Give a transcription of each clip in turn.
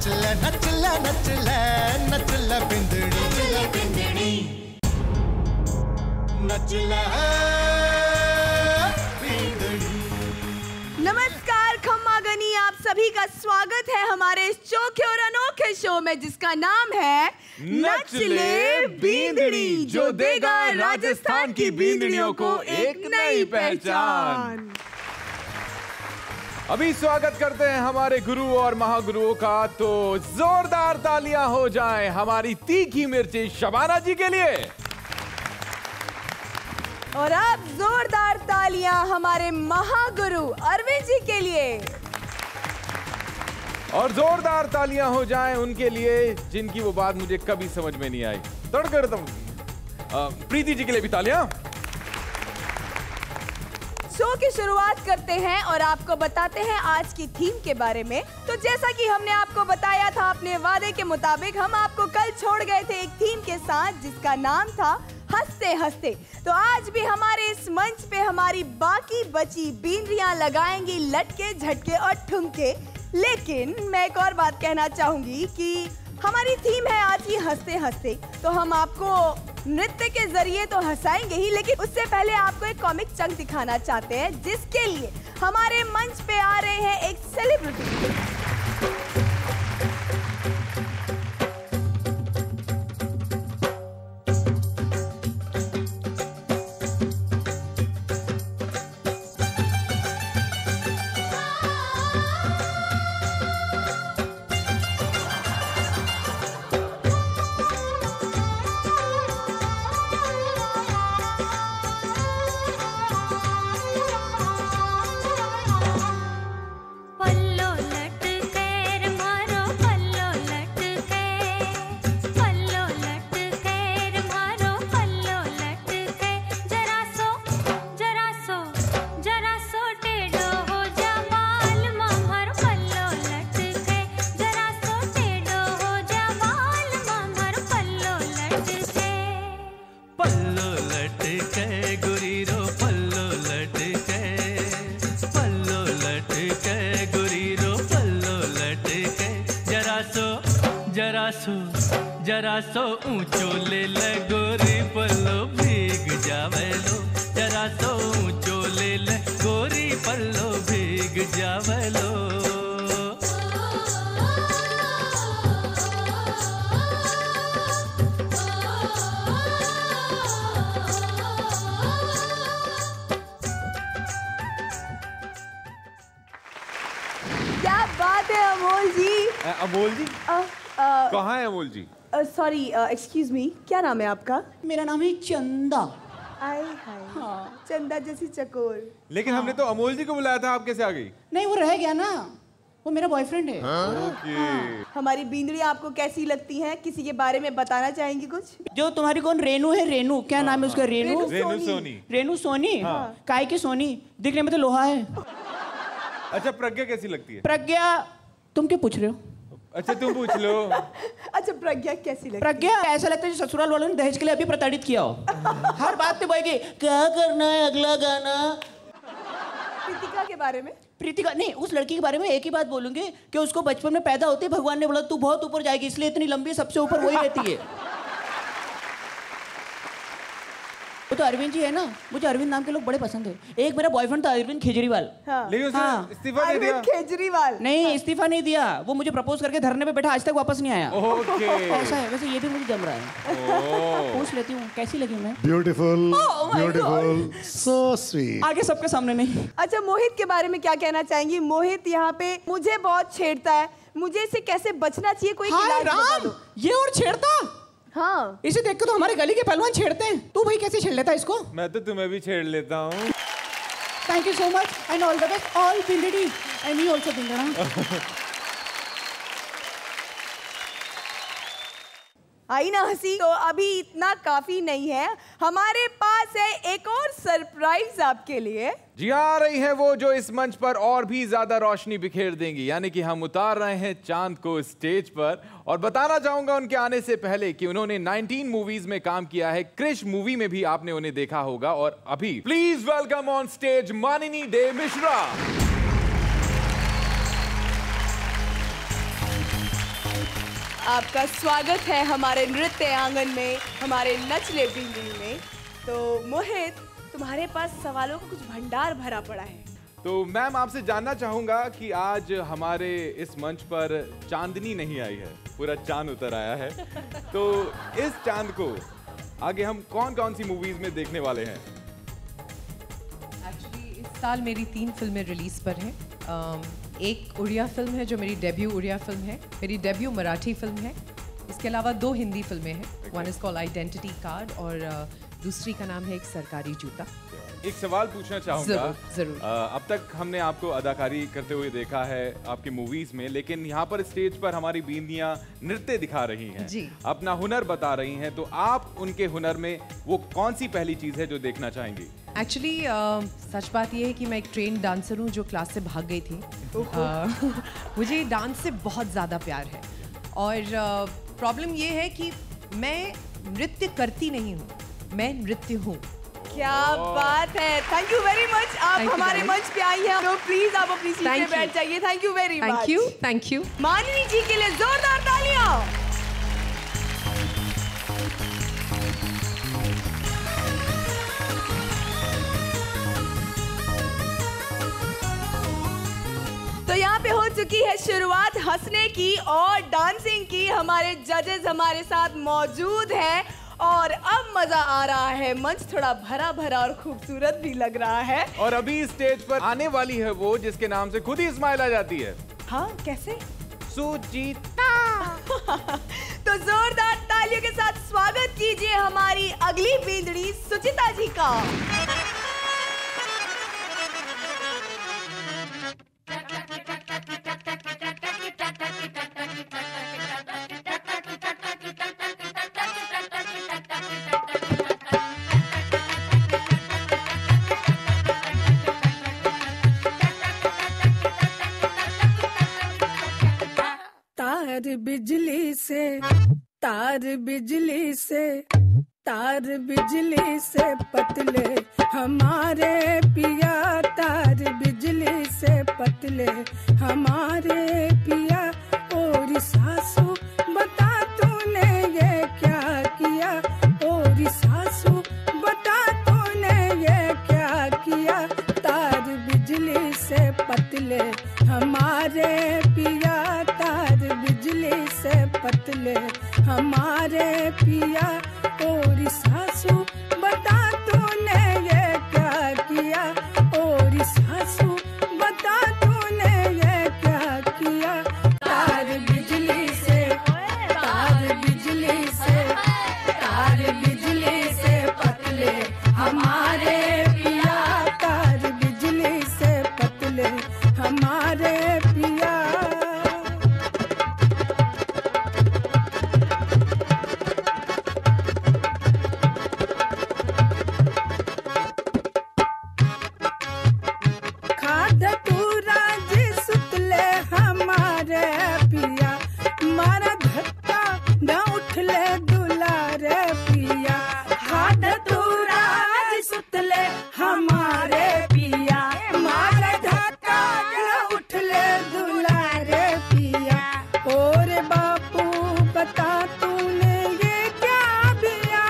नचले नचले नचले नचले बिंदड़ी नचले बिंदड़ी नचले बिंदड़ी। नमस्कार खम्मा गनी, आप सभी का स्वागत है हमारे इस चोखे और अनोखे शो में जिसका नाम है नचले बींदड़ी, जो देगा राजस्थान की बींदड़ियों को एक नई पहचान। अभी स्वागत करते हैं हमारे गुरु और महागुरुओं का, तो जोरदार तालियां हो जाएं हमारी तीखी मिर्ची शबाना जी के लिए। और अब जोरदार तालियां हमारे महागुरु अरविंद जी के लिए। और जोरदार तालियां हो जाएं उनके लिए जिनकी वो बात मुझे कभी समझ में नहीं आई। तड़कर दम प्रीति जी के लिए भी तालियां। शो की शुरुआत करते हैं और आपको बताते हैं आज की थीम के बारे में। तो जैसा कि हमने आपको बताया था, अपने वादे के मुताबिक हम आपको कल छोड़ गए थे एक थीम के साथ जिसका नाम था हंसते हंसते। तो आज भी हमारे इस मंच पे हमारी बाकी बची बींदड़ियां लगाएंगी लटके झटके और ठुमके। लेकिन मैं एक और बात कहना चाहूंगी कि हमारी थीम है आज ही हंसते हंसते, तो हम आपको नृत्य के जरिए तो हंसाएंगे ही, लेकिन उससे पहले आपको एक कॉमिक चंक दिखाना चाहते हैं जिसके लिए हमारे मंच पे आ रहे हैं एक सेलिब्रिटी। जरा सो ऊंचो ले ले गोरी पल्लो भीग जावे लो, जरा सो ऊंचो ले ले गोरी पल्लो भीग जावे लो। क्या बात है अमोल जी। अमोल जी कहाँ है Amol ji? Sorry excuse me, क्या नाम है आपका? मेरा नाम है चंदा। आए हाय, हाँ। चंदा जैसी चकोर। लेकिन हमने तो अमोल जी को बुलाया था, आप कैसे आ गई? नहीं, वो रह गया ना, वो मेरा बॉयफ्रेंड है। ओके। हमारी बींदड़ियां आपको कैसी लगती हैं? किसी के बारे में बताना चाहेंगी कुछ? जो तुम्हारी कौन रेनू है, रेनू क्या नाम है उसका? रेनू सोनी। रेनू सोनी। काय की सोनी? दिखने में तो लोहा है। अच्छा, प्रज्ञा कैसी लगती है? प्रज्ञा, तुम क्या पूछ रहे हो? अच्छा तुम पूछ लो। अच्छा, प्रज्ञा कैसी लगती है? प्रज्ञा ऐसा लगता है ससुराल वालों ने दहेज के लिए अभी प्रताड़ित किया हो। हर बात पे बोलेगी क्या करना है अगला गाना। प्रीतिका के बारे में? प्रीतिका नहीं, उस लड़की के बारे में एक ही बात बोलूंगी कि उसको बचपन में पैदा होते ही भगवान ने बोला तू बहुत ऊपर जाएगी, इसलिए इतनी लंबी, सबसे ऊपर वही रहती है। वो तो अरविंद जी है ना, मुझे अरविंद नाम के लोग बड़े पसंद है। एक मेरा बॉयफ्रेंड था अरविंद केजरीवाल। लेकिन उसने इस्तीफा दे दिया। केजरीवाल नहीं, इस्तीफा नहीं दिया, वो मुझे प्रपोज करके धरने पे बैठा, आज तक वापस नहीं आया। ओके। ऐसा है, वैसे ये भी मुझे जम रहा है। पूछ लेती हूँ कैसी लगी मैं? Beautiful beautiful, so sweet. आगे सबके सामने नहीं। अच्छा, मोहित के बारे में क्या कहना चाहेंगी? मोहित यहाँ पे मुझे बहुत छेड़ता है, मुझे इससे कैसे बचना चाहिए? कोई इलाज बता दो। ये और छेड़ता? हाँ, इसे देख के तो हमारे गली के पहलवान छेड़ते हैं। तू भाई कैसे छेड़ लेता है इसको? मैं तो तुम्हें भी छेड़ लेता हूँ। Thank you so much and all the best all बिंदड़ी एंड मी आल्सो बिंदड़ा। आई ना हंसी। तो अभी इतना काफी नहीं है, हमारे पास है एक और सरप्राइज आपके लिए। जी, आ रही है वो जो इस मंच पर और भी ज्यादा रोशनी बिखेर देंगी, यानी कि हम उतार रहे हैं चांद को स्टेज पर। और बताना चाहूंगा उनके आने से पहले कि उन्होंने 19 मूवीज में काम किया है। क्रिश मूवी में भी आपने उन्हें देखा होगा। और अभी please welcome on stage Manini De Mishra. आपका स्वागत है हमारे नृत्य आंगन में, हमारे नचले बिंदी में। तो मोहित, तुम्हारे पास सवालों का कुछ भंडार भरा पड़ा है। तो मैम आपसे जानना चाहूंगा कि आज हमारे इस मंच पर चांदनी नहीं आई है, पूरा चांद उतर आया है। तो इस चांद को आगे हम कौन कौन सी मूवीज में देखने वाले हैं? एक्चुअली इस साल मेरी 3 फिल्में रिलीज पर हैं। एक उड़िया फिल्म है जो मेरी डेब्यू उड़िया फिल्म है, मेरी डेब्यू मराठी फिल्म है। इसके अलावा 2 हिंदी फिल्में हैं। One is called identity card और दूसरी का नाम है एक सरकारी जूता। एक सवाल पूछना चाहूंगा। जरूर। अब तक हमने आपको अदाकारी करते हुए देखा है आपकी मूवीज में, लेकिन यहाँ पर स्टेज पर हमारी बींदियां नृत्य दिखा रही हैं, जी। अपना हुनर बता रही हैं। तो आप उनके हुनर में वो कौन सी पहली चीज है जो देखना चाहेंगी? एक्चुअली सच बात यह है कि मैं एक ट्रेन डांसर हूँ जो क्लास से भाग गई थी। मुझे डांस से बहुत ज़्यादा प्यार है और प्रॉब्लम ये है कि मैं नृत्य करती नहीं हूँ, मैं नृत्य हूँ। क्या बात है, थैंक यू वेरी मच। आप Thank you, हमारे darling. मंच पे आई हैं, तो प्लीज आप अपनी सीट पे Thank you. बैठ जाइए। Thank you very much. Thank you. Manvi ji के लिए जोरदार तालियां। तो यहाँ पे हो चुकी है शुरुआत हंसने की और डांसिंग की। हमारे जजेस हमारे साथ मौजूद हैं और अब मजा आ रहा है। मंच थोड़ा भरा भरा और खूबसूरत भी लग रहा है। और अभी स्टेज पर आने वाली है वो जिसके नाम से खुद ही स्माइल आ जाती है। हाँ, कैसे? सुजीता। तो जोरदार तालियों के साथ स्वागत कीजिए हमारी अगली बींदड़ी सुचिता जी का। बिजली से तार, बिजली से तार, बिजली से पतले हमारे पिया, तार बिजली से पतले हमारे पिया। और सासू बता तूने ये क्या किया, और सासू बता तूने ये क्या किया। तार बिजली से पतले हमारे पिया, तार बिजली से पतले हमारे पिया। और सासू बता तूने ये क्या किया, और सासू बता तूने ये क्या किया। तार बिजली से, तार बिजली से, तार बिजली से पतले हमारे पिया, तार बिजली से पतले हमारे पिया। खाद तूरा जी सुतले हमारे पिया, मारा धक्का न उठले दुलारे पिया। खाद तूरा जी सुतले हमारे पिया, मारा धक्का न उठले दुलारे पिया। और बापू बता तूने ये क्या बिया,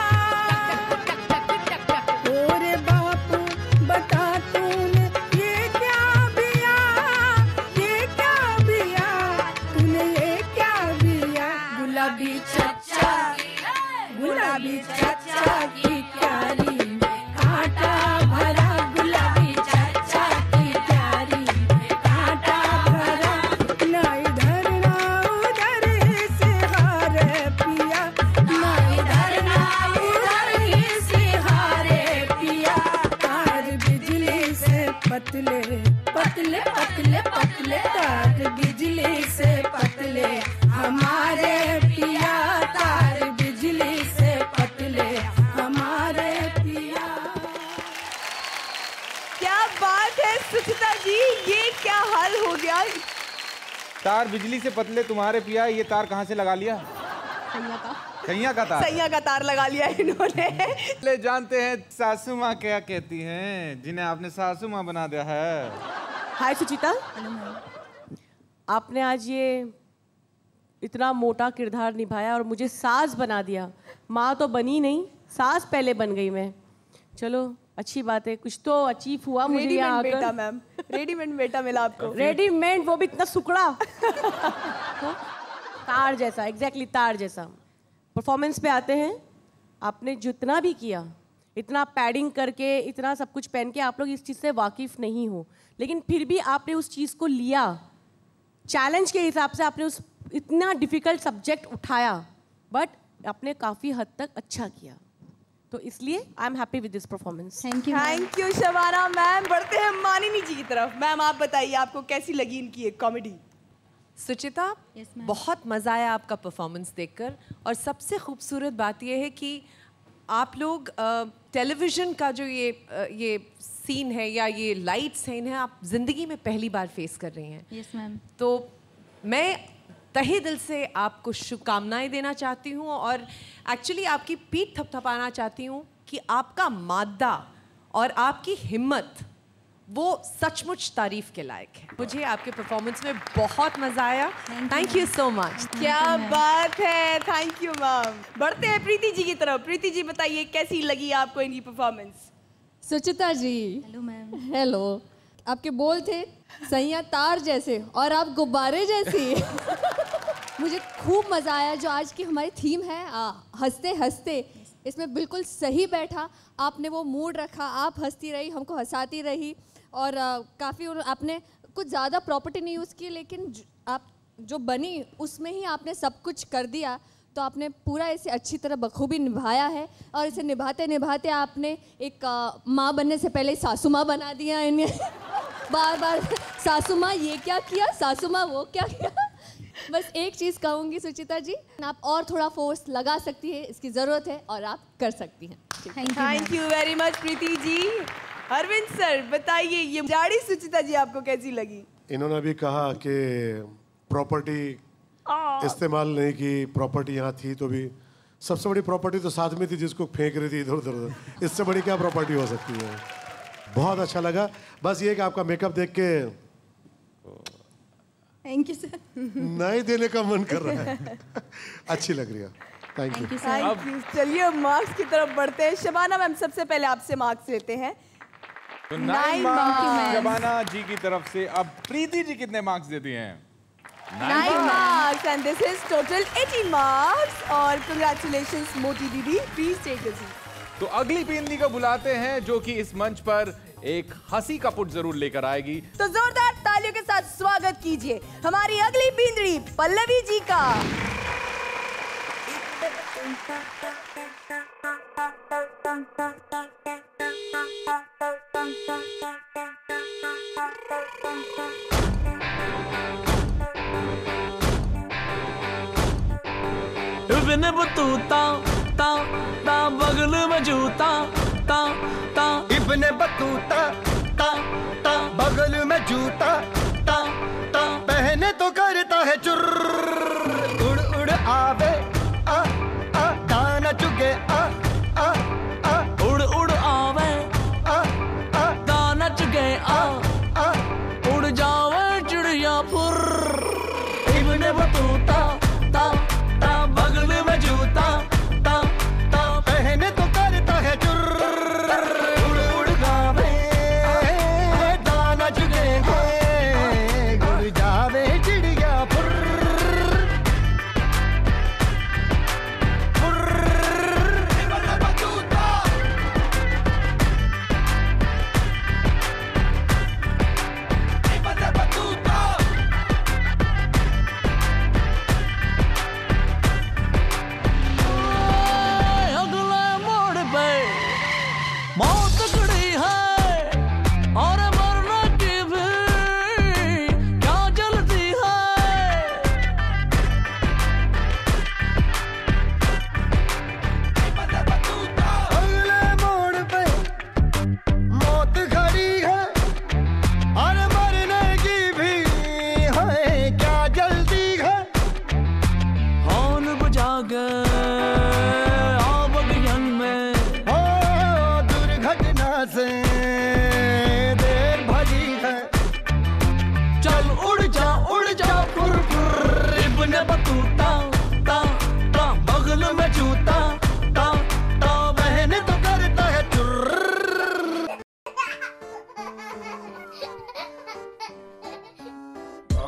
और बापू बता तूने ये क्या बिया, ये क्या बिया, तूने ये क्या बिया। गुलाबी चच्चा, गुलाबी चच्चा की क्यारी में कांटा भरा, गुलाबी चच्चा की क्यारी में कांटा भरा। ना इधर ना उधर से हारे पिया, ना इधर ना उधर से हारे पिया। तार बिजली से पतले पतले पतले पतले, तार बिजली से पतले हमारे पिया, तार बिजली से पतले हमारे पिया। क्या बात है सुचिता जी, ये क्या हाल हो गया। तार बिजली से पतले तुम्हारे पिया, ये तार कहाँ से लगा लिया? सैया का तार। सैया का तार लगा लिया इन्होंने। ले जानते हैं सासू माँ क्या कहती हैं, जिन्हें आपने सासू माँ बना दिया है। हाय सुचिता, आपने आज ये इतना मोटा किरदार निभाया और मुझे सास बना दिया। माँ तो बनी नहीं, सास पहले बन गई मैं। चलो अच्छी बात है, कुछ तो अचीव हुआ मुझे यहाँ आकर। बेटा मैम, रेडीमेड बेटा मिला आपको। रेडीमेड, वो भी इतना सुकड़ा। तार जैसा, एग्जैक्टली तार जैसा। परफॉर्मेंस पे आते हैं। आपने जितना भी किया, इतना पैडिंग करके, इतना सब कुछ पहन के, आप लोग इस चीज़ से वाकिफ नहीं हो, लेकिन फिर भी आपने उस चीज़ को लिया, चैलेंज के हिसाब से आपने उस इतना डिफिकल्ट सब्जेक्ट उठाया, बट आपने काफ़ी हद तक अच्छा किया। तो इसलिए I am happy with this performance. Thank you Shabana ma'am. बढ़ते हैं मानिनी जी की तरफ। मैम आप बताइए, आपको कैसी लगी इनकी एक कॉमेडी? सुचिता, बहुत मज़ा आया आपका परफॉर्मेंस देखकर, और सबसे खूबसूरत बात यह है कि आप लोग टेलीविज़न का जो ये सीन है या ये लाइट सीन है, आप ज़िंदगी में पहली बार फेस कर रही हैं। Yes ma'am. तो मैं तहे दिल से आपको शुभकामनाएं देना चाहती हूँ, और एक्चुअली आपकी पीठ थपथपाना चाहती हूँ कि आपका मादा और आपकी हिम्मत वो सचमुच तारीफ के लायक है। मुझे आपके परफॉर्मेंस में बहुत मजा आया। Thank you so much. क्या बात है, थैंक यू मैम। बढ़ते हैं प्रीति जी की तरफ। प्रीति जी बताइए, कैसी लगी आपको इनकी performance? Suchita ji, hello ma'am. Hello. आपके बोल थे सैया तार जैसे और आप गुब्बारे जैसी। मुझे खूब मज़ा आया। जो आज की हमारी थीम है हंसते हंसते, इसमें बिल्कुल सही बैठा। आपने वो मूड रखा, आप हंसती रही, हमको हंसाती रही, और काफ़ी आपने कुछ ज़्यादा प्रॉपर्टी नहीं यूज़ की, लेकिन आप जो बनी उसमें ही आपने सब कुछ कर दिया। तो आपने पूरा इसे अच्छी तरह बखूबी निभाया है, और इसे निभाते निभाते आपने एक माँ बनने से पहले सासू माँ बना दिया इन्हें। बार बार सासू माँ ये क्या किया, सासू माँ वो क्या किया। बस एक चीज़ कहूँगी सुचिता जी, आप और थोड़ा फोर्स लगा सकती है, इसकी ज़रूरत है और आप कर सकती हैं। Thank you very much Preeti ji. Arvind sir बताइए, ये जाड़ी सुचिता जी आपको कैसी लगी? इन्होंने भी कहा कि प्रॉपर्टी इस्तेमाल नहीं की, प्रॉपर्टी यहाँ थी तो भी सबसे बड़ी प्रॉपर्टी तो साथ में थी जिसको फेंक रही थी इधर उधर। इससे बड़ी क्या प्रॉपर्टी हो सकती है। बहुत अच्छा लगा। बस ये कि आपका मेकअप देख के थैंक यू सर, नहीं देने का मन कर रहा है। अच्छी लग रही है। Thank you. Thank you. चलिए अब मार्क्स की तरफ बढ़ते हैं। शबाना मैम सबसे पहले आपसे मार्क्स लेते हैं। तो 9 मार्क्स शबाना जी की तरफ से। अब प्रीति जी कितने मार्क्स देती हैं? 9 marks and this is total 18 marks. और कांग्रेचुलेशंस मोटी दीदी, प्लीज टेक अ सीट। तो अगली पिंदी को बुलाते हैं, जो कि इस मंच पर एक हंसी का पुट जरूर लेकर आएगी। तो जोरदार तालियों के साथ स्वागत कीजिए हमारी अगली पिंदड़ी पल्लवी जी का। बिन बतूता ता ता बगल में जूता ता ता इब्ने बतूता ता ता बगल में जूता ता ता पहने तो करता है चुर्र, उड़ उड़ आवे आ आ दाना चुगे आ आ आ उड़ उड़ आवे आ आ दाना चुगे आ आ उड़ जावे चिड़िया फुर्र। इब्ने बतूता ता ता बगल में जूता ता ता पहने तो करता है चुर्र, उड़ उड़ गावे दाना चुगे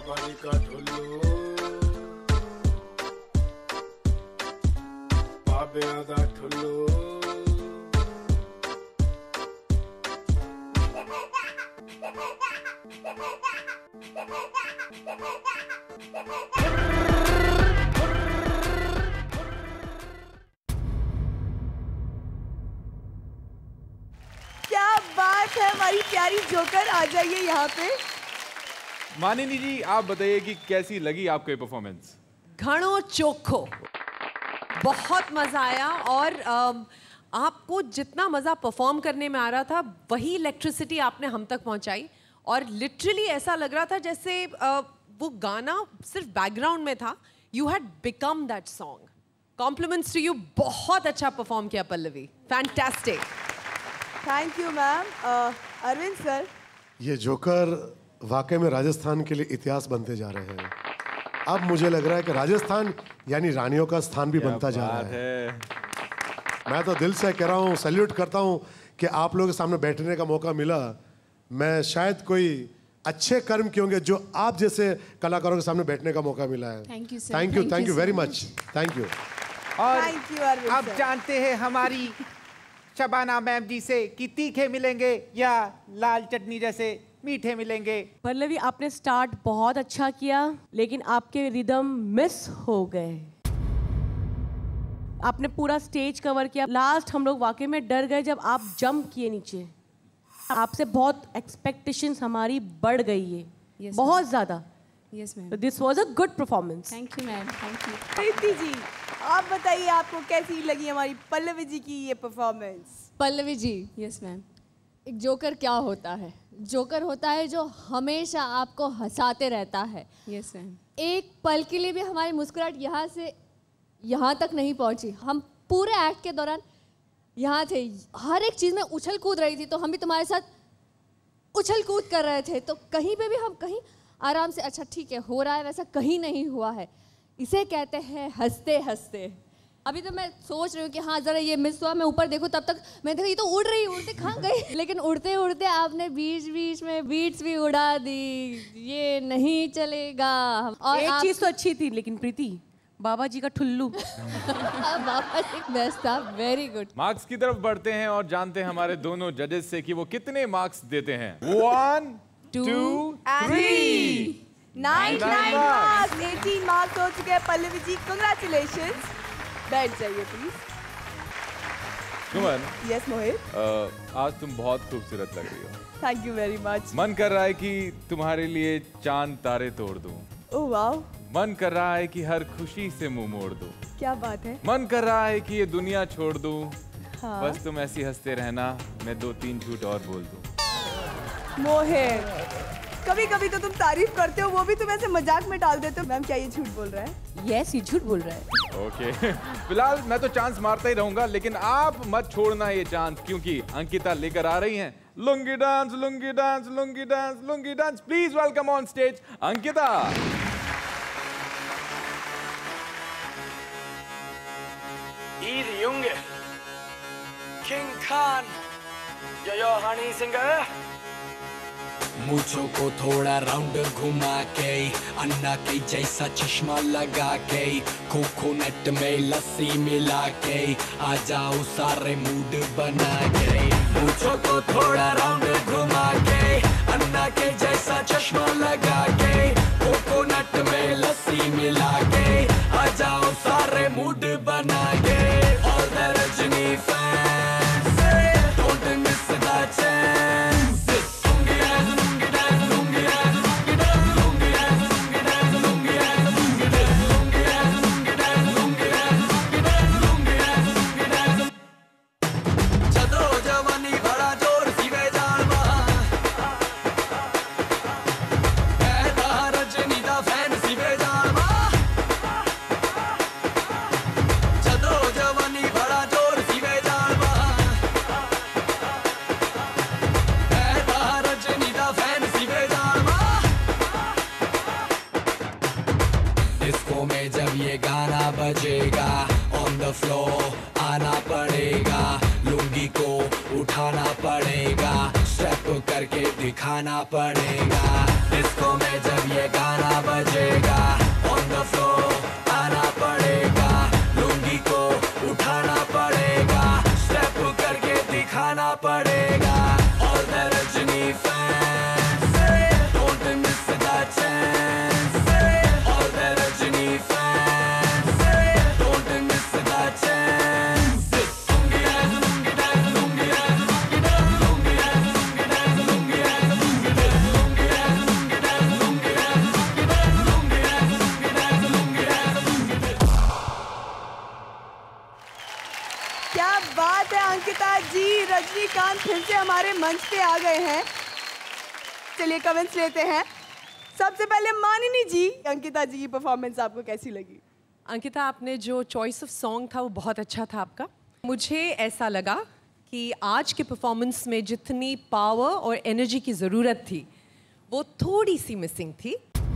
पानी का ठुल्लू बाबे आदा ठुल्लू क्या बात है हमारी प्यारी जोकर, आ जाइए यहाँ पे। मानिनी जी, आप बताइए कि कैसी लगी आपको ये परफॉर्मेंस? घणो चोखो, बहुत मजा आया। और आपको जितना मजा परफॉर्म करने में आ रहा था वही इलेक्ट्रिसिटी आपने हम तक पहुंचाई। और लिटरली ऐसा लग रहा था जैसे वो गाना सिर्फ बैकग्राउंड में था। You had become that song. Compliments to you, बहुत अच्छा परफॉर्म किया Pallavi, fantastic. Thank you ma'am. Arvind sir, ये जोकर वाकई में राजस्थान के लिए इतिहास बनते जा रहे हैं। अब मुझे लग रहा है कि राजस्थान यानी रानियों का स्थान भी बनता जा रहा है। मैं तो दिल से कह रहा हूँ, सैल्यूट करता हूँ कि आप लोगों के सामने बैठने का मौका मिला। मैं शायद कोई अच्छे कर्म किए होंगे जो आप जैसे कलाकारों के सामने बैठने का मौका मिला है। Thank you sir. Thank you very much. Thank you. और थैंक यू अरविंद आप सर। जानते हैं हमारी शबाना मैम जी से कि तीखे मिलेंगे या लाल चटनी जैसे मीठे मिलेंगे। पल्लवी, आपने स्टार्ट बहुत अच्छा किया लेकिन आपके रिदम मिस हो गए। आपने पूरा स्टेज कवर किया। लास्ट हम लोग वाकई में डर गए जब आप जंप किए नीचे। आपसे बहुत एक्सपेक्टेशंस हमारी बढ़ गई है, Yes, बहुत ज्यादा। Yes ma'am. This was a good performance. Thank you ma'am, thank you. Preeti ji, आप बताइए आपको कैसी लगी हमारी पल्लवी जी की ये performance? Pallavi ji, yes ma'am. एक जोकर क्या होता है? जोकर होता है जो हमेशा आपको हंसाते रहता है। Yes ma'am. एक पल के लिए भी हमारी मुस्कुराहट यहाँ से यहाँ तक नहीं पहुँची। हम पूरे एक्ट के दौरान यहाँ थे, हर एक चीज़ में उछल कूद रही थी, तो हम भी तुम्हारे साथ उछल कूद कर रहे थे। तो कहीं पे भी हम कहीं आराम से, अच्छा ठीक है हो रहा है, वैसा कहीं नहीं हुआ है। इसे कहते हैं हंसते हंसते। अभी तो मैं सोच रही हूँ कि हाँ ज़रा ये मिस हुआ, मैं ऊपर देखूँ, तब तक मैं देखा ये तो उड़ रही, उड़ते कहाँ गई। लेकिन उड़ते उड़ते आपने बीच बीच में बीट्स भी उड़ा दी। ये नहीं चलेगा। और एक चीज़ तो अच्छी थी लेकिन प्रीति, बाबा जी का ठुल्लू। बाबा जी बेस्ट था, वेरी गुड। मार्क्स की तरफ बढ़ते हैं और जानते हैं हमारे दोनों जजेस से कि वो कितने मार्क्स देते हैं। 1 2 3 99 मार्क्स। 18 मार्क्स हो चुके हैं पल्लवी जी, कांग्रेचुलेशंस। बैठ जाइए प्लीज। सुमन, यस मोहित, आज तुम बहुत खूबसूरत लग रही हो। Thank you very much. मन कर रहा है कि तुम्हारे लिए चांद तारे तोड़ दूं। ओह वाओ, मन कर रहा है कि हर खुशी से मुंह मोड़ दूं। क्या बात है। मन कर रहा है कि ये दुनिया छोड़ दूं। हाँ। बस तुम ऐसी हंसते रहना, मैं 2-3 झूठ और बोल दूं। मोहित, कभी कभी तो तुम तारीफ करते हो, वो भी तुम ऐसे मजाक में डाल देते हो। मैम क्या ये झूठ बोल रहा है? यस, ये झूठ बोल रहा है। ओके फिलहाल मैं तो चांस मारता ही रहूंगा, लेकिन आप मत छोड़ना ये चांस, क्योंकि अंकिता लेकर आ रही हैं lungi dance, lungi dance, lungi dance, lungi dance. Please welcome on stage Ankita. Junge, King Khan, yo Honey singer. मूंछों को थोड़ा राउंड घुमा के, अन्ना के जैसा चश्मा लगा के, कोकोनट में लस्सी मिला के, आ जाओ सारे मूड बना के। मूंछों को थोड़ा राउंड घुमा के, अन्ना के जैसा चश्मा लगा के, कोकोनट में लस्सी मिला के, आ जाओ सारे मूड बना के। All the Rajini fans, don't miss the chance. Lungi dance, lungi dance, lungi dance, lungi dance, lungi dance, lungi dance, lungi dance, lungi dance, lungi dance, lungi dance, lungi dance, lungi dance, lungi dance, lungi dance. चलो जवानी बड़ा जोर सीवे जालवा, ऐसा रजनी दा fan सीवे जालवा। चलो जवानी बड़ा जोर सीवे जालवा, ऐसा रजनी दा फैन सीवे जालवा। डिस्को में जब ये गाना बजेगा, ऑन द फ्लोर आना पड़ेगा, लुंगी को उठाना पड़ेगा, स्टेप करके दिखाना पड़ेगा। डिस्को में जब ये गाना बजेगा ऑन द फ्लोर आना पड़ेगा, लुंगी को उठाना पड़ेगा, स्टेप करके दिखाना पड़ेगा। All the Rajini fans, don't miss the chance. All the Rajini fans, don't miss the chance. Lungi dance, lungi dance, lungi dance, lungi dance, lungi dance, lungi dance, lungi dance, lungi dance, lungi dance, lungi dance, lungi dance, lungi dance, lungi dance, lungi dance. क्या बात है अंकिता जी, रजनीकांत फिर से हमारे मंच पे आ गए हैं। चलिए कमेंट्स लेते हैं। सबसे पहले मानिनी जी, अंकिता जी की परफॉर्मेंस आपको कैसी लगी? अंकिता, आपने जो चॉइस ऑफ सॉन्ग था वो बहुत अच्छा था आपका। मुझे ऐसा लगा कि आज के परफॉर्मेंस में जितनी पावर और एनर्जी की ज़रूरत थी वो थोड़ी सी मिसिंग थी।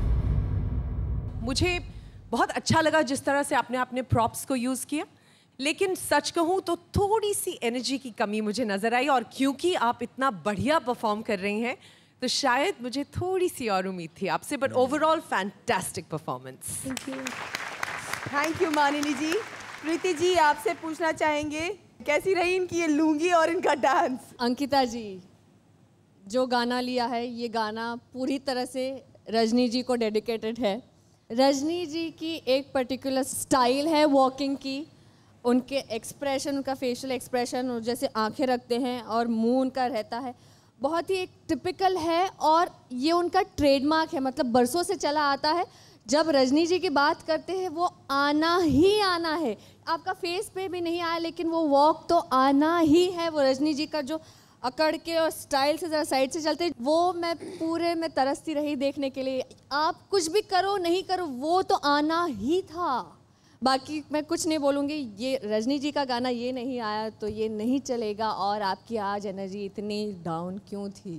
मुझे बहुत अच्छा लगा जिस तरह से आपने अपने प्रॉप्स को यूज़ किया, लेकिन सच कहूँ तो थोड़ी सी एनर्जी की कमी मुझे नज़र आई, और क्योंकि आप इतना बढ़िया परफॉर्म कर रही हैं तो शायद मुझे थोड़ी सी और उम्मीद थी आपसे, but overall fantastic performance. Thank you Manini ji. Preeti ji, आपसे पूछना चाहेंगे कैसी रही इनकी ये लुंगी और इनका डांस? अंकिता जी, जो गाना लिया है ये गाना पूरी तरह से रजनी जी को डेडिकेटेड है। रजनी जी की एक पर्टिकुलर स्टाइल है वॉकिंग की, उनके एक्सप्रेशन, उनका फेशियल एक्सप्रेशन, जैसे आंखें रखते हैं और मुंह उनका रहता है, बहुत ही एक टिपिकल है और ये उनका ट्रेडमार्क है, मतलब बरसों से चला आता है। जब रजनी जी की बात करते हैं वो आना ही आना है। आपका फेस पे भी नहीं आया लेकिन वो वॉक तो आना ही है। वो रजनी जी का जो अकड़ के और स्टाइल से ज़रा साइड से चलते, वो मैं पूरे में तरसती रही देखने के लिए। आप कुछ भी करो नहीं करो वो तो आना ही था। बाकी मैं कुछ नहीं बोलूँगी। ये रजनी जी का गाना ये नहीं आया तो ये नहीं चलेगा। और आपकी आज एनर्जी इतनी डाउन क्यों थी?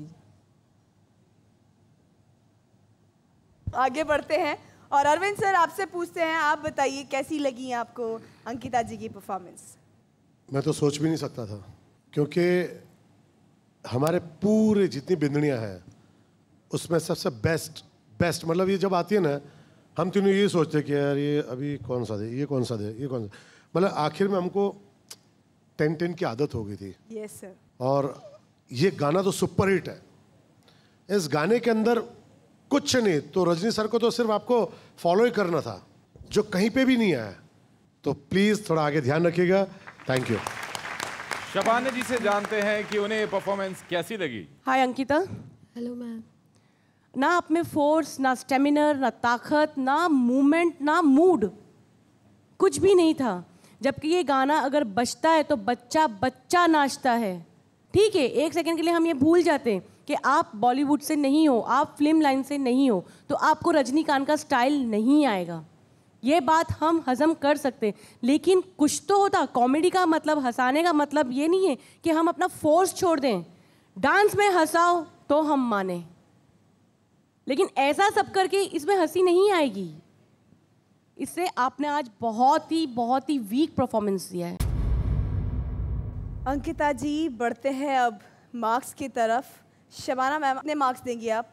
आगे बढ़ते हैं और अरविंद सर आपसे पूछते हैं, आप बताइए कैसी लगी आपको अंकिता जी की परफॉर्मेंस? मैं तो सोच भी नहीं सकता था, क्योंकि हमारे पूरे जितनी बिंदनियाँ हैं उसमें सबसे बेस्ट मतलब ये जब आती है ना, हम तीनों ये सोचते कि यार ये अभी कौन सा दे, ये कौन सा दे, ये कौन सा, मतलब आखिर में हमको 10-10 की आदत हो गई थी। Yes sir. और ये गाना तो सुपर हिट है। इस गाने के अंदर कुछ नहीं, तो रजनी सर को तो सिर्फ आपको फॉलो ही करना था, जो कहीं पे भी नहीं आया। तो प्लीज थोड़ा आगे ध्यान रखिएगा। Thank you. शबाना जी से जानते हैं कि उन्हें परफॉर्मेंस कैसी लगी। हाय अंकिता। Hello ma'am. ना आप में फोर्स, ना स्टेमिना, ना ताकत, ना मूवमेंट, ना मूड, कुछ भी नहीं था। जबकि ये गाना अगर बजता है तो बच्चा बच्चा नाचता है। ठीक है, एक सेकंड के लिए हम ये भूल जाते हैं कि आप बॉलीवुड से नहीं हो, आप फिल्म लाइन से नहीं हो, तो आपको रजनीकांत का स्टाइल नहीं आएगा। ये बात हम हजम कर सकते, लेकिन कुछ तो होता। कॉमेडी का मतलब, हंसाने का मतलब ये नहीं है कि हम अपना फोर्स छोड़ दें। डांस में हंसाओ तो हम माने, लेकिन ऐसा सब करके इसमें हंसी नहीं आएगी। इससे आपने आज बहुत ही वीक परफॉर्मेंस दिया है। अंकिता जी, बढ़ते हैं अब मार्क्स की तरफ। शबाना मैम, कितने मार्क्स देंगी आप?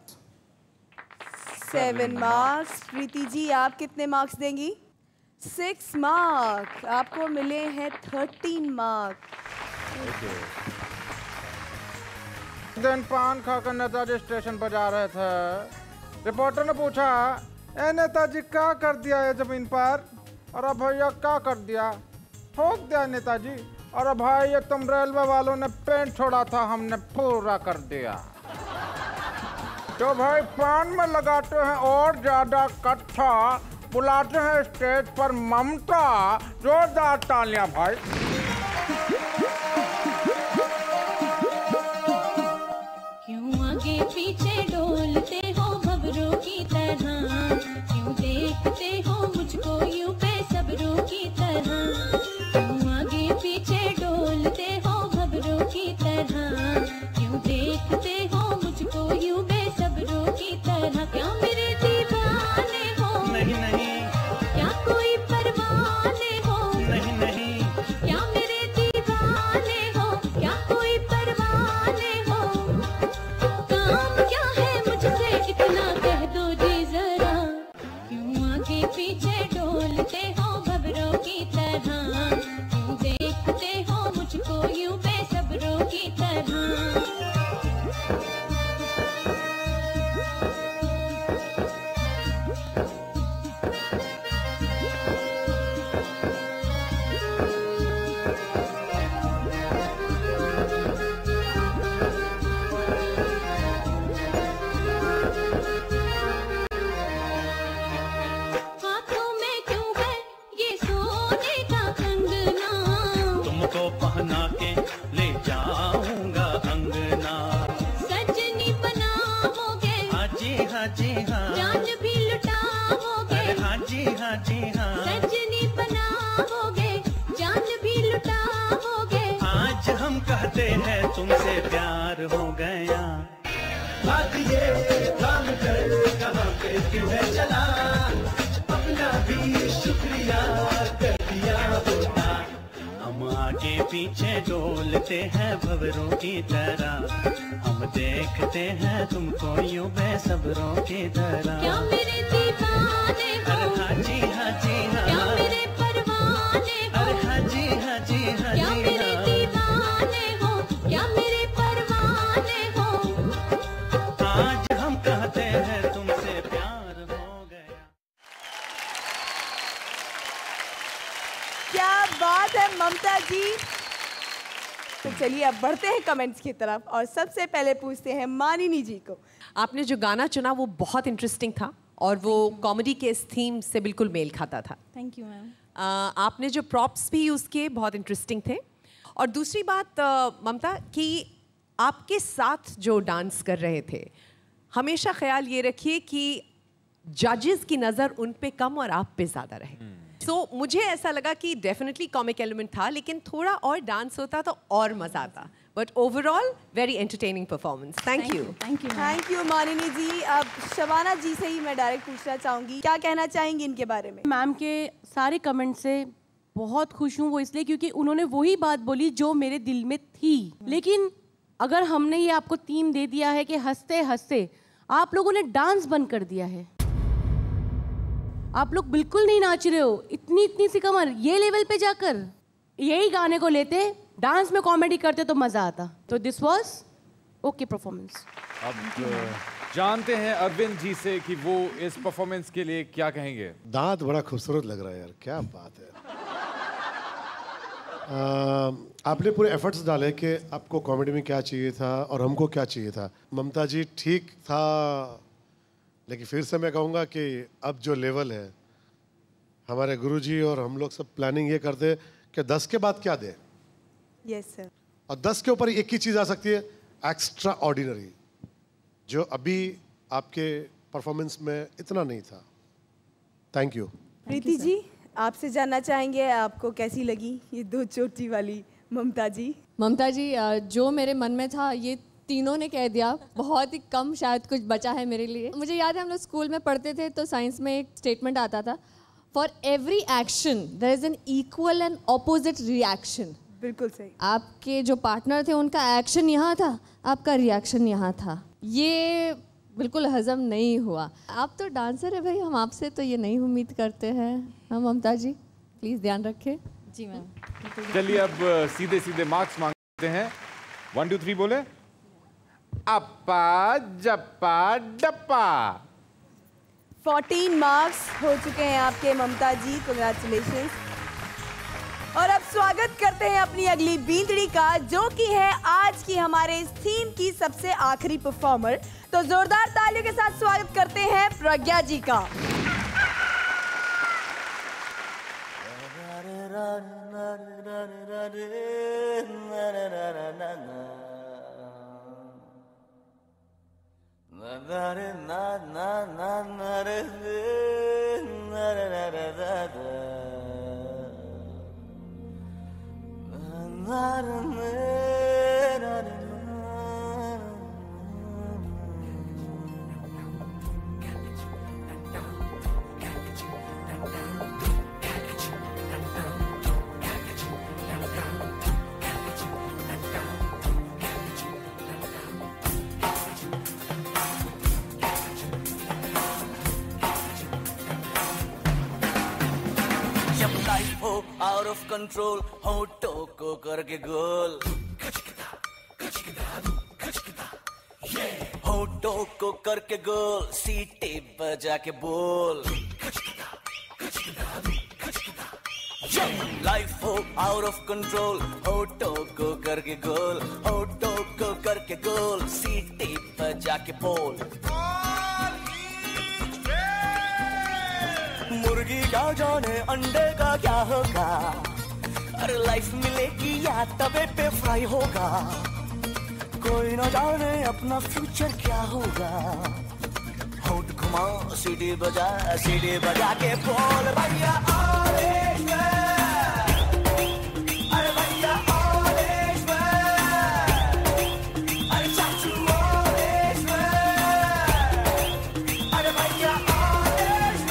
7 मार्क्स। प्रीति जी, आप कितने मार्क्स देंगी? 6 मार्क्स। आपको मिले हैं 13 मार्क्स। दिन पान खाकर नेताजी स्टेशन पर जा रहे थे। रिपोर्टर ने पूछा, ए नेताजी क्या कर दिया है जमीन पर? अरे भैया क्या कर दिया? ठोक दिया नेताजी। अरे भाई ये तुम रेलवे वालों ने पेंट छोड़ा था, हमने पूरा कर दिया। तो भाई पान में लगाते हैं और ज्यादा कट्ठा, बुलाते हैं स्टेज पर ममता। जोरदार तालियां भाई। क्यों आगे पीछे डोलते हो भंवरों की तरह? क्यों देखते हो मुझको यूं बेसब्रों की तरह? क्यों आगे पीछे डोलते हो भंवरों की तरह? क्यों देखते हो मुझको यूं बेसब्रों की तरह? क्या मेरे दीवाने हो? नहीं नहीं। क्या कोई परवाने हो? नहीं नहीं। क्या मेरे दीवाने हो? क्या कोई परवाने हो? काम क्या है मुझसे इतना जी हाँ जी हाँ, जान भी लुटाओगे, अरे हाँ जी हाँ जी हाँ, सजनी बनाओगे, जान भी लुटाओगे। आज हम कहते हैं तुमसे प्यार हो गया। बात ये काम कर कहाँ पे तुम्हें चला, अपना भी शुक्रिया कर दिया होता। हम आगे पीछे डोलते हैं भंवरों की तरह, हम देखते हैं तुमको यूं बेसब्रों की तरह। क्या मेरे दीवाने हो, अरे हाँ जी हाँ जी हाँ, क्या मेरे परवाने हो, अरे हाँ जी हाँ जी हाँ क्या जी मेरे हाँ। दीवाने हो, क्या मेरे परवाने हो। आज हम कहते हैं तुमसे प्यार हो गया। क्या बात है ममता जी। तो चलिए अब बढ़ते हैं कमेंट्स की तरफ और सबसे पहले पूछते हैं मानिनी जी को। आपने जो गाना चुना वो बहुत इंटरेस्टिंग था और वो कॉमेडी के इस थीम से बिल्कुल मेल खाता था। Thank you ma'am. आपने जो प्रॉप्स भी यूज़ किए बहुत इंटरेस्टिंग थे। और दूसरी बात ममता कि आपके साथ जो डांस कर रहे थे, हमेशा ख्याल ये रखिए कि जजेस की नज़र उन पे कम और आप पे ज़्यादा रहे। सो मुझे ऐसा लगा कि डेफिनेटली कॉमिक एलिमेंट था, लेकिन थोड़ा और डांस होता तो और मज़ा आता। But overall very entertaining performance. Thank you. Thank you Manini ji. अब शबाना जी से ही मैं डायरेक्ट पूछना चाहूँगी, क्या कहना चाहेंगी इनके बारे में? मैम के सारे कमेंट से बहुत खुश हूँ, वो इसलिए क्योंकि उन्होंने वही बात बोली जो मेरे दिल में थी। लेकिन अगर हमने ये आपको थीम दे दिया है कि हंसते हंसते आप लोगों ने डांस बंद कर दिया है, आप लोग बिल्कुल नहीं नाच रहे हो, इतनी इतनी सी कमर, ये लेवल पे जाकर यही गाने को लेते डांस में कॉमेडी करते तो मजा आता। तो दिस वाज ओके परफॉर्मेंस। अब जानते हैं अरविंद जी से कि वो इस परफॉर्मेंस के लिए क्या कहेंगे। दांत बड़ा खूबसूरत लग रहा है यार, क्या बात है। आपने पूरे एफर्ट्स डाले कि आपको कॉमेडी में क्या चाहिए था और हमको क्या चाहिए था। ममता जी ठीक था, लेकिन फिर से मैं कहूँगा कि अब जो लेवल है, हमारे गुरुजी और हम लोग सब प्लानिंग ये करते कि 10 के बाद क्या दे। Yes sir. और 10 के ऊपर एक ही चीज़ आ सकती है, एक्स्ट्रा ऑर्डिनरी, जो अभी आपके परफॉर्मेंस में इतना नहीं था। Thank you. प्रीति जी, आपसे जानना चाहेंगे आपको कैसी लगी ये दो चोटी वाली ममता जी? ममता जी, जो मेरे मन में था ये तीनों ने कह दिया। बहुत ही कम शायद कुछ बचा है मेरे लिए। मुझे याद है हम लोग स्कूल में पढ़ते थे तो साइंस में एक स्टेटमेंट आता था, for every action there is an equal and opposite reaction. बिल्कुल सही। आपके जो पार्टनर थे उनका एक्शन यहाँ था, आपका रिएक्शन यहाँ था। ये बिल्कुल हजम नहीं हुआ। आप तो डांसर है भाई, हम आपसे तो ये नहीं उम्मीद करते हैं। हम ममता जी प्लीज़ ध्यान रखें। जी मैम। चलिए अब सीधे सीधे मार्क्स मांगते हैं। 1 2 3 बोले। अप्पा जप्पा डप्पा। 14 मार्क्स हो चुके हैं आपके ममता जी, कांग्रेचुलेशंस। और अब स्वागत करते हैं अपनी अगली बींदड़ी का, जो कि है आज की हमारे इस थीम की सबसे आखिरी परफॉर्मर। तो जोरदार तालियों के साथ स्वागत करते हैं प्रज्ञा जी का। आउट ऑफ कंट्रोल होठों को करके गोल, होठों को करके गोल, सीटी बजा के बोल। लाइफ हो आउट ऑफ कंट्रोल, होठों को करके गोल, होठों को करके गोल, सीटी बजा के बोल। मुर्गी क्या जाने अंडे का क्या होगा, अरे लाइफ मिलेगी या तवे पे फ्राई होगा। कोई ना जाने अपना फ्यूचर क्या होगा, सीटी बजा के बोल भैया ऑरेंज मैन, अरे भैया ऑरेंज मैन, अरे चाचू ऑरेंज मैन, अरे भैया ऑरेंज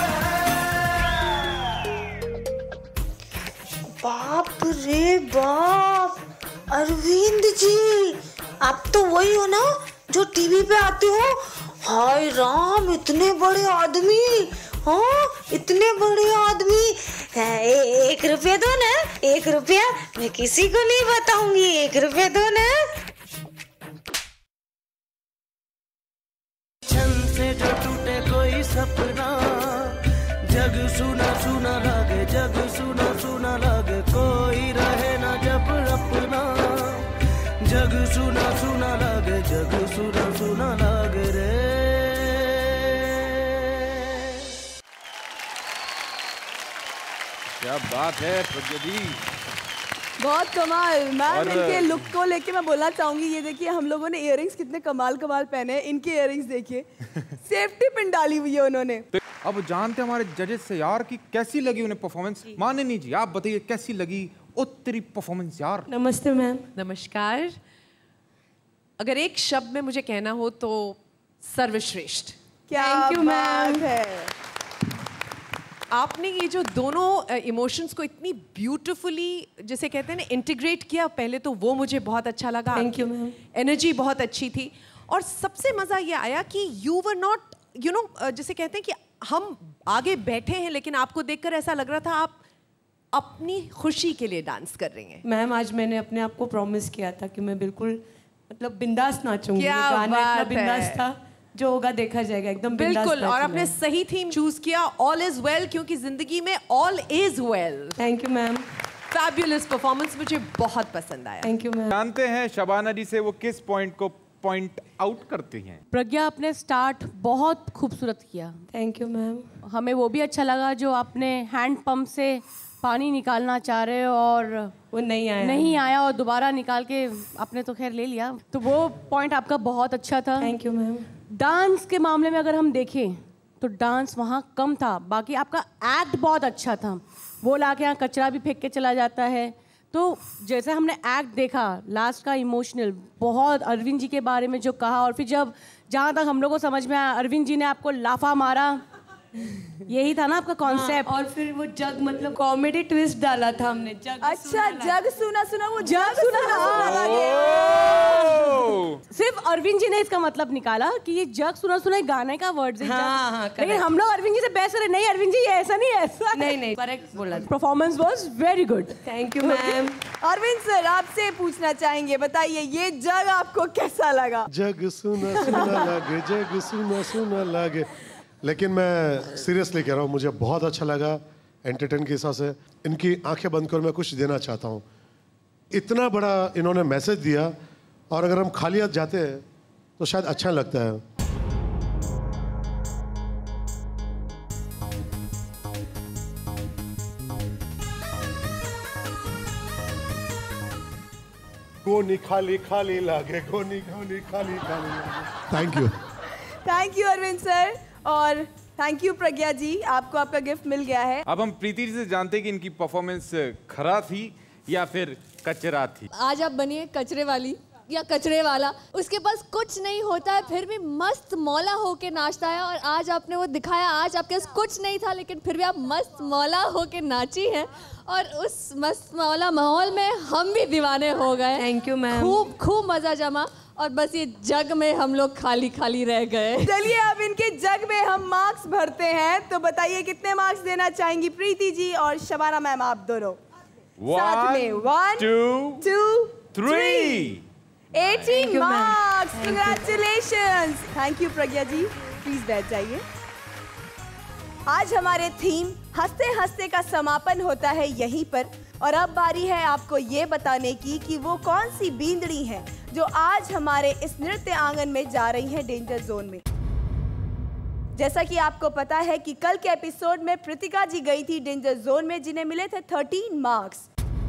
मैन। बाप रे बाप, अरविंद जी आप तो वही हो ना जो टीवी पे आते हो? हाय राम, इतने बड़े आदमी, हाँ इतने बड़े आदमी। 1 रुपया दो ना, 1 रुपया, मैं किसी को नहीं बताऊंगी, 1 रुपया दो ना। छन से जो टूटे कोई सपना, जग सुना सुना लागे, जग सुना सुना लागे, कोई रहे ना जब अपना, जग सुना सुना लागे, जग सुना सुना लागे रे। क्या बात है प्रज्ञा जी, बहुत कमाल। मैम और- इनके लुक को लेके मैं बोलना चाहूंगी, ये देखिए हम लोगों ने इयररिंग्स कितने कमाल कमाल पहने हैं, इनके इयररिंग्स देखिए सेफ्टी पिन डाली हुई है उन्होंने। तो अब जानते हैं हमारे जजेस से यार कि कैसी लगी उन्हें परफॉर्मेंस। मानिनी जी आप बताइए कैसी लगी तेरी परफॉर्मेंस यार। नमस्ते मैम। नमस्कार। अगर एक शब्द में मुझे कहना हो तो सर्वश्रेष्ठ। क्या बात है। आपने ये जो दोनों इमोशंस को इतनी ब्यूटीफुली जिसे कहते हैं ना इंटीग्रेट किया, पहले तो वो मुझे बहुत अच्छा लगा। Thank you, ma'am. एनर्जी बहुत अच्छी थी और सबसे मज़ा ये आया कि you were not you know जिसे कहते हैं कि हम आगे बैठे हैं लेकिन आपको देखकर ऐसा लग रहा था आप अपनी खुशी के लिए डांस कर रही हैं। मैम आज मैंने अपने आप को प्रॉमिस किया था कि मैं बिल्कुल मतलब बिंदास नाचूंगी। क्या गाना इतना बात बिंदास है। था, जो होगा देखा जाएगा, एकदम बिंदास बिल्कुल। और नाचूंगा। आपने सही थीम चूज किया, ऑल इज वेल, क्योंकि जिंदगी में all is well. Thank you ma'am. Fabulous performance, मुझे बहुत पसंद आया। Thank you ma'am. जानते हैं शबाना जी से वो किस पॉइंट को पॉइंट आउट करती हैं। प्रज्ञा आपने स्टार्ट बहुत खूबसूरत किया। Thank you ma'am. हमें वो भी अच्छा लगा जो आपने हैंड पंप से पानी निकालना चाह रहे हो और वो नहीं आया और दोबारा निकाल के आपने तो खैर ले लिया, तो वो पॉइंट आपका बहुत अच्छा था। Thank you ma'am. डांस के मामले में अगर हम देखें तो डांस वहाँ कम था, बाकी आपका एक्ट बहुत अच्छा था। वो लाके यहाँ कचरा भी फेंक के चला जाता है, तो जैसे हमने एक्ट देखा लास्ट का इमोशनल बहुत, अरविंद जी के बारे में जो कहा, और फिर जब जहाँ तक हम लोग को समझ में आया अरविंद जी ने आपको लाफा मारा, यही था ना आपका कॉन्सेप्ट। और फिर वो जग मतलब कॉमेडी ट्विस्ट डाला था हमने। जग अच्छा, जग सुना सुना, वो जग सुना सिर्फ अरविंद जी ने इसका मतलब निकाला कि ये जग सुना सुना गाने का वर्ड है। हाँ, लेकिन हम लोग अरविंद जी से बहस रहे, नहीं अरविंद जी ये ऐसा नहीं है, ऐसा नहीं करेक्ट बोला। Performance was very good. Thank you ma'am. Arvind sir आपसे पूछना चाहेंगे, बताइए ये जग आपको कैसा लगा? जग सुना सुना लागे, जग सुना सुना लागे। लेकिन मैं सीरियसली कह रहा हूँ, मुझे बहुत अच्छा लगा एंटरटेन के हिसाब से। इनकी आंखें बंद कर मैं कुछ देना चाहता हूँ। इतना बड़ा इन्होंने मैसेज दिया, और अगर हम खाली हाथ जाते हैं तो शायद अच्छा लगता है। गोनी खाली खाली लागे, गोनी गोनी खाली खाली लागे। Thank you. Thank you Arvind sir, और थैंक यू प्रज्ञा जी, आपको आपका गिफ्ट मिल गया है। अब हम प्रीति जी से जानते हैं कि इनकी परफॉर्मेंस खरा थी या फिर कचरा थी। आज आप बनिए कचरे वाली या कचरे वाला, उसके पास कुछ नहीं होता है फिर भी मस्त मौला होके नाचता है, और आज आपने वो दिखाया। आज आपके पास कुछ नहीं था लेकिन फिर भी आप मस्त मौला होके नाची हैं, और उस मस्त मौला माहौल में हम भी दीवाने हो गए। Thank you ma'am. खूब खूब मजा जमा, और बस ये जग में हम लोग खाली खाली रह गए। चलिए अब इनके जग में हम मार्क्स भरते हैं, तो बताइए कितने मार्क्स देना चाहेंगी प्रीति जी और शबाना मैम, आप दोनों साथ में। 1 2 3 18 marks. Congratulations. Thank you Pragya ji, please बैठ जाइए। आज हमारे थीम हंसते हंसते का समापन होता है यहीं पर, और अब बारी है आपको ये बताने की कि वो कौन सी बींदड़ी है जो आज हमारे इस नृत्य आंगन में जा रही है डेंजर जोन में। जैसा कि आपको पता है कि कल के एपिसोड में प्रीतिका जी गई थी डेंजर जोन में, जिन्हें मिले थे 13 मार्क्स।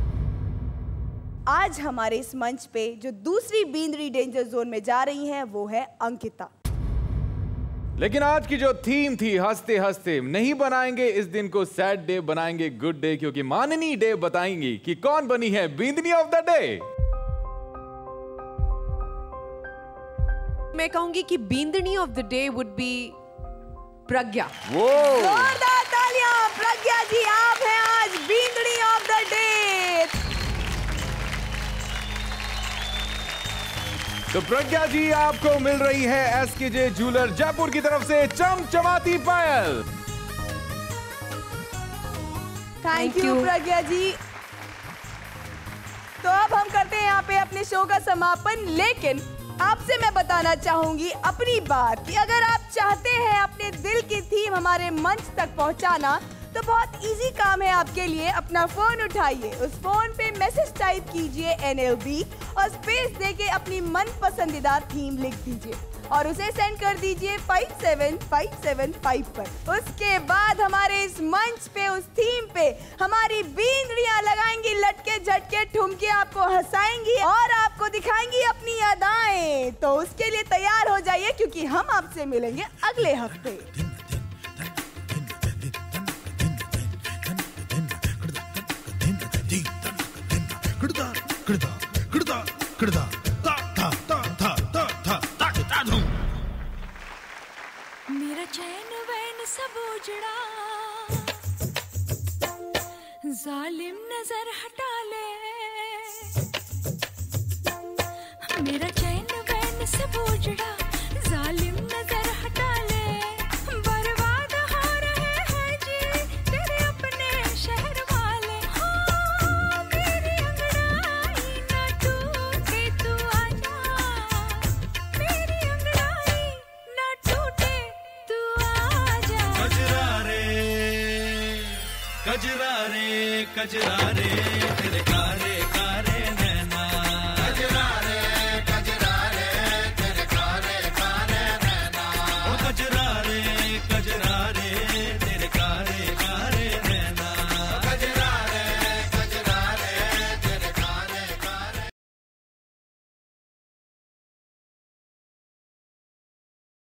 आज हमारे इस मंच पे जो दूसरी बींदड़ी डेंजर जोन में जा रही हैं वो है अंकिता। लेकिन आज की जो थीम थी हंसते हंसते, नहीं बनाएंगे इस दिन को सैड डे, बनाएंगे गुड डे, क्योंकि माननी डे बताएंगी कि कौन बनी है बींदनी ऑफ द डे। मैं कहूंगी कि बींदनी of the day would be Pragya. वो जोरदार तालियां। प्रज्ञा जी, आप हैं आज बींदनी ऑफ द डे। तो प्रज्ञा जी, आपको मिल रही है एसकेजे ज्वेलर जयपुर की तरफ से चमचमाती पायल। थैंक यू प्रज्ञा जी। तो अब हम करते हैं यहाँ पे अपने शो का समापन, लेकिन आपसे मैं बताना चाहूंगी अपनी बात कि अगर आप चाहते हैं अपने दिल की थीम हमारे मंच तक पहुंचाना, तो बहुत इजी काम है आपके लिए। अपना फोन उठाइए, उस फोन पे मैसेज टाइप कीजिए NLB और स्पेस देके अपनी मन पसंदीदा थीम लिख दीजिए और उसे सेंड कर दीजिए 57575 पर। उसके बाद हमारे इस मंच पे, उस थीम पे हमारी बींदड़ियां लगाएंगी लटके झटके ठुमके, आपको हंसाएंगी और आपको दिखाएंगी अपनी अदाएं। तो उसके लिए तैयार हो जाइए, क्योंकि हम आपसे मिलेंगे अगले हफ्ते। मेरा चैन वैन सब उजड़ा, जालिम नजर हटा ले। मेरा चैन वैन सब उजड़ा, जालिम नजर हटा ले। बर्बाद हो रहे हैं जी तेरे अपने शहर वाले। हो मेरी अंगड़ाई ना टूटे तू आजा, मेरी अंगड़ाई ना टूटे तू आजा। कजरा रे कजरा रे कजरा रे